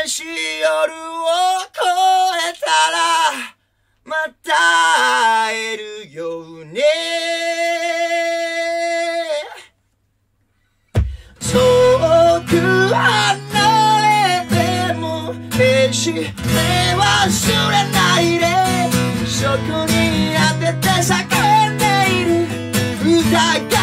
しい夜を越えたらまた会えるよね。遠く離れても決して忘れないで、そこに当てて叫んでいる歌が